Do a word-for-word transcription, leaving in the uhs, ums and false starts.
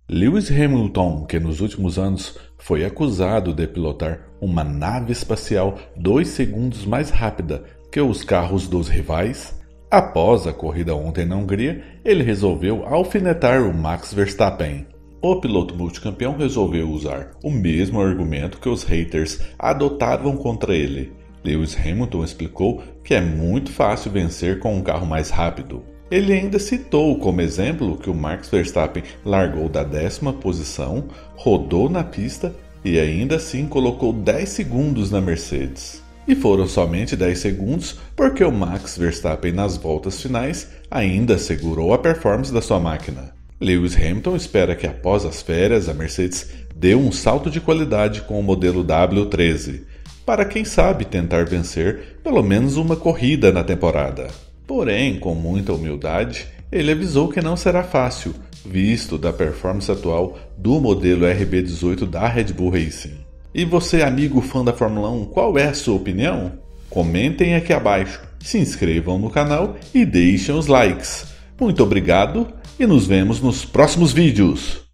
Lewis Hamilton, que nos últimos anos foi acusado de pilotar uma nave espacial dois segundos mais rápida que os carros dos rivais, após a corrida ontem na Hungria, ele resolveu alfinetar o Max Verstappen. O piloto multicampeão resolveu usar o mesmo argumento que os haters adotavam contra ele. Lewis Hamilton explicou que é muito fácil vencer com um carro mais rápido. Ele ainda citou como exemplo que o Max Verstappen largou da décima posição, rodou na pista e ainda assim colocou dez segundos na Mercedes. E foram somente dez segundos porque o Max Verstappen nas voltas finais ainda segurou a performance da sua máquina. Lewis Hamilton espera que após as férias a Mercedes dê um salto de qualidade com o modelo W treze, para quem sabe tentar vencer pelo menos uma corrida na temporada. Porém, com muita humildade, ele avisou que não será fácil, visto da performance atual do modelo R B dezoito da Red Bull Racing. E você, amigo fã da Fórmula um, qual é a sua opinião? Comentem aqui abaixo, se inscrevam no canal e deixem os likes. Muito obrigado e nos vemos nos próximos vídeos!